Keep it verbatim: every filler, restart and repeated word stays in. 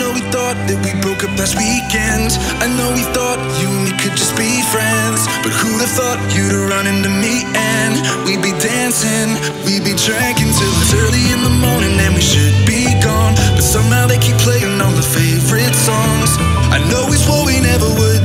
know we thought that we broke up last weekend. I know we thought you and me could just be friends, but who'd have thought you'd run into me and we'd be dancing, we'd be drinking till it's early in the morning and we should be gone, but somehow they keep playing all the favorite songs. I know we swore we never would